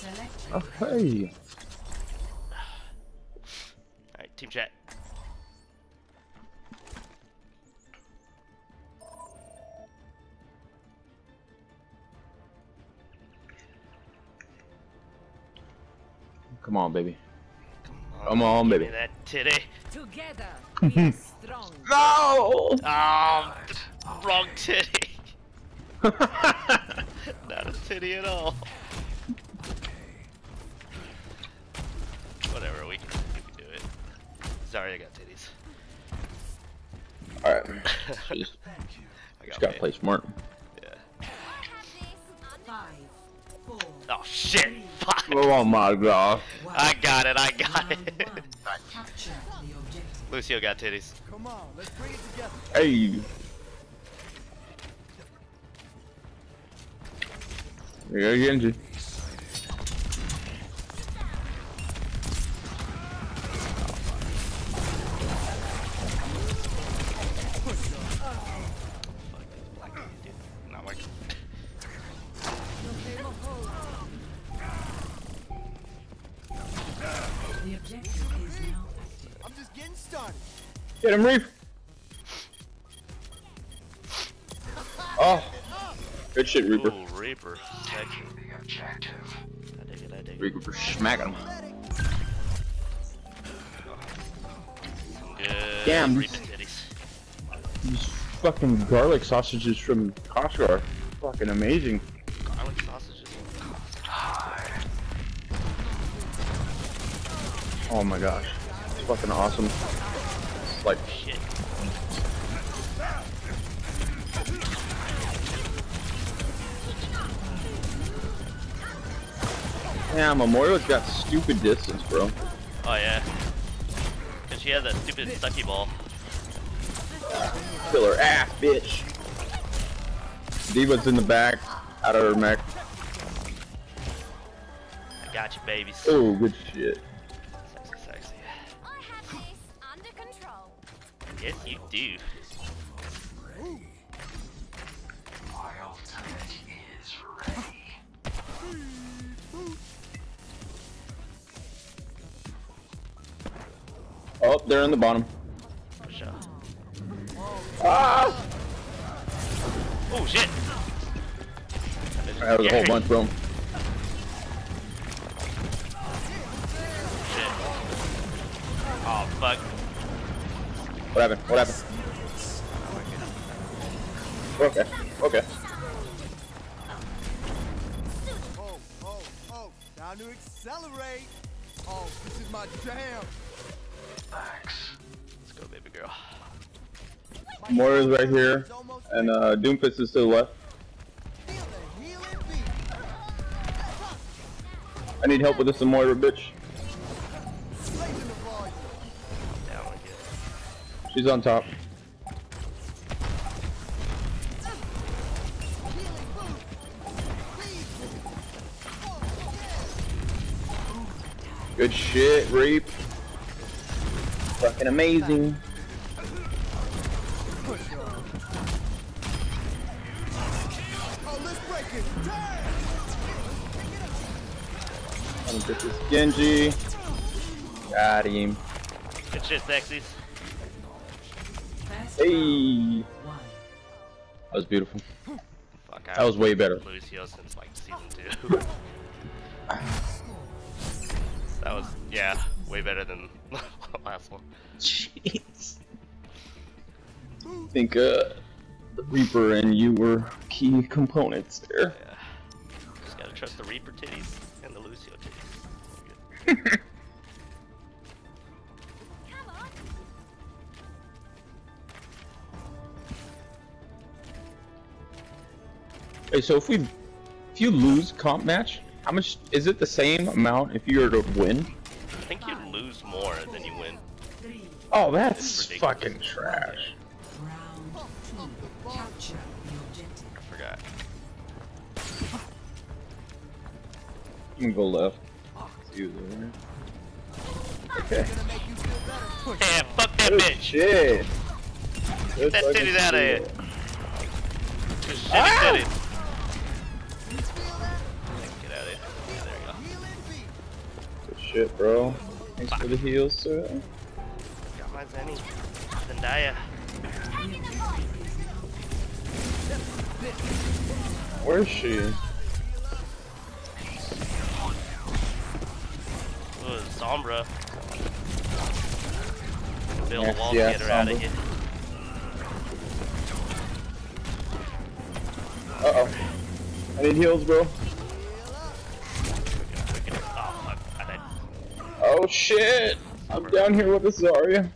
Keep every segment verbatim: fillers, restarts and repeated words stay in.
Oh, hey. Alright, team chat. Come on, baby. Come Come on, give baby. me that titty. Together, we are strong. No! Oh, wrong titty. Not a titty at all. Whatever, we can, we can do it. Sorry, I got titties. Alright. I Just, got just gotta paid. play smart. Yeah. Five, four, Oh shit! Fuck. Oh my god. I got it. I got round it. one. Capture the objective. Lucio got titties. Come on, let's bring it together. Hey. We gotta get into. Not like. The objective is now active. I'm just getting started. Get him, Reef. Oh. Good shit, Reaper. Ooh, Reaper. Section. I dig it. I dig it. Reaper smacking him. Good. Damn. Reaper titties. These fucking garlic sausages from Costco are fucking amazing. Garlic sausages. Oh my gosh. It's fucking awesome. Like, Shit. yeah, Memorial's got stupid distance, bro. Oh yeah. Cause she has that stupid sucky ball. Kill her ass, bitch. Diva's in the back, out of her mech. I got you, babies. Oh, good shit. Sexy, sexy. I have this under control. Yes, you do. Oh, they're in the bottom. For sure. Ah! Oh shit! That was a whole bunch, bro. Shit. Oh fuck. What happened? What happened? Okay, okay. Oh, oh, oh, time to accelerate. Oh, this is my jam. Let's go, baby girl. Moira's right here, and uh, Doomfist is to the left. Feel the healing beat. I need help with this Moira, bitch. Raising the volume. Down again. She's on top. Healing boost. Please. Good shit, Reap. Fucking amazing. Oh, let's break it. Turn. I'm gonna get this Genji. Got him. Good shit, sexies. First Hey. round, one. That was beautiful. Fuck, That was way better. Lucio since like season two. That was, yeah, way better than the last one. Jeez. I think uh, the Reaper and you were key components there. Yeah. Just gotta trust the Reaper titties and the Lucio titties. Good. Come on. Hey, so if we, if you lose comp match, how much is it the same amount if you were to win? I think you lose more than you win. Three, Oh, that's It's ridiculous. fucking trash. round two. Capture the objective. I forgot. You can go left. See who's over there. Okay. Gonna make you feel better. Push. Yeah, fuck that Good bitch. shit. Get that fucking titties out of here. shit. Good shitty Ah! titties. Get out of here. Yeah, there you go. shit, bro. Thanks for the heals, sir. Got my Zenny. Zendaya. Where is she? Ooh, Sombra. Build Yes, a wall yeah, to get her out of Sombra. here. Uh oh. I need heals, bro. Oh, fuck. I died. Oh shit! I'm down here with the Zarya.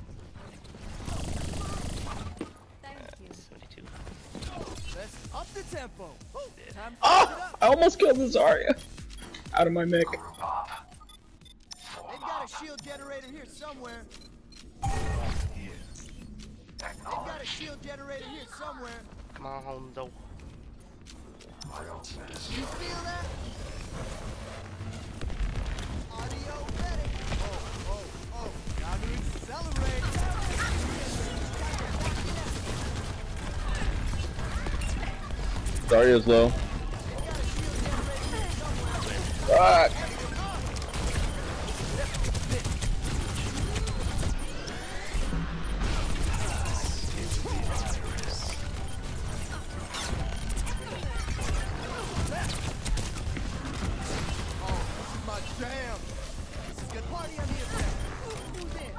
seventy-two. Let's up the tempo. Woo, time to Oh! switch it up. I almost killed the Zarya. Out of my mech. They've got a shield generator here somewhere. They've got a shield generator here somewhere. Come on, though. You feel that? Audio ready. Oh, oh, oh. Time to accelerate. Zarya's low. Fuck! My jam. This is good party on the attack. Who's in?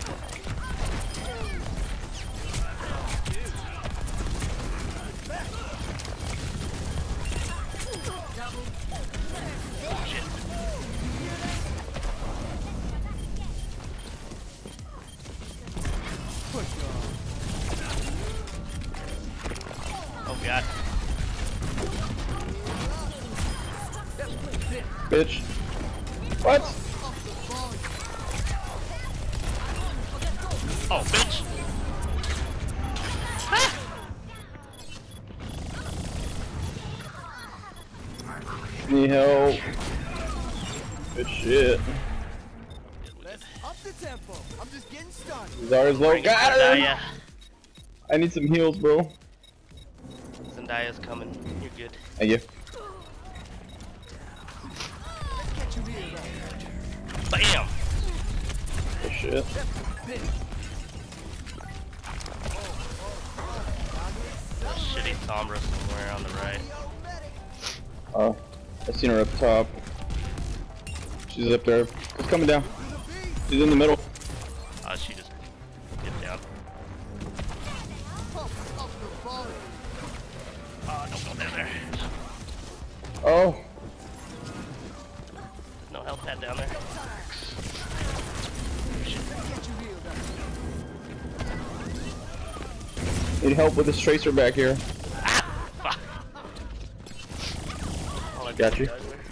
Oh, God. Bitch. What? Oh, bitch. Need help. Good shit. Let's up the tempo. I'm just getting started. Zarya's low. Bring it, Got her! Zendaya. I need some heals, bro. Zendaya's coming. You're good. Thank you. Get you here, though. Bam! Good shit. Shitty Sombra somewhere on the right. Oh, I seen her up top. She's up there. She's coming down. She's in the middle. Oh, she just get down. Oh, don't go down there. Oh, There's no health pad down there. need help with this tracer back here. Ah! Fuck. All I Got did you. was there.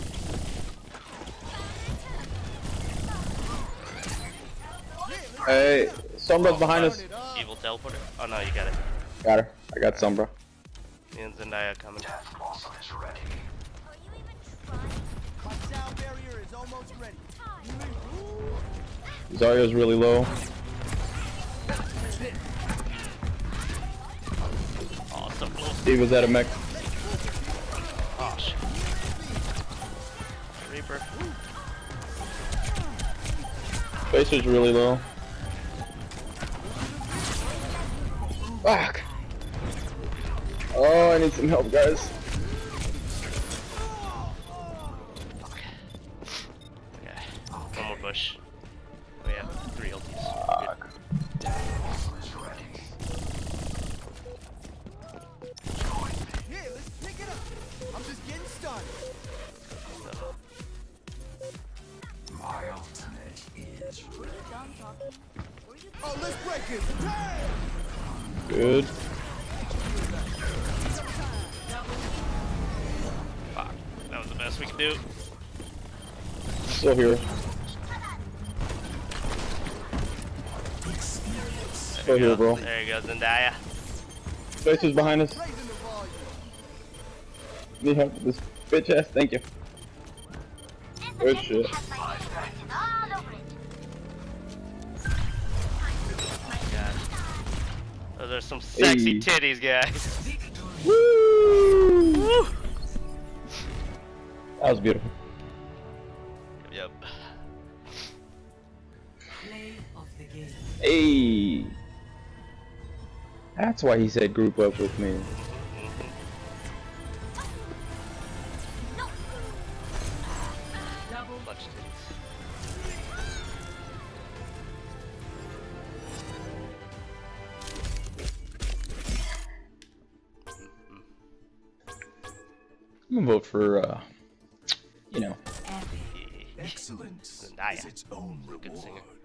Hey, Sombra's behind us. Evil teleporter. Oh no, you got it. Got her. I got Sombra. Me and Zendaya coming. Are you even trying? My sound barrier is almost ready. Zarya's really low. Oh, so close. He was at a mech. Oh shit. Reaper. Tracer's really low. Fuck. Oh, I need some help, guys. Okay. One more push. We have three ultis. Fuck. Here, let's pick it up. I'm just getting started. Done talking. Were you Oh, let's break it. Damn! Good. Fuck. That was the best we could do. Still here. Still here, bro. There you go, Zendaya. Tracer's behind us. Raising the volume. Need help with this bitch ass. Thank you. Good shit. have my name written all over it? God. Those are some sexy Hey. titties, guys. Woo! Woo! That was beautiful. Yep. Hey, that's why he said group up with me. Clutch titties. I'm gonna vote for, uh, you know. Epic. Yeah. Excellence Zendaya. is its own Good singer. reward.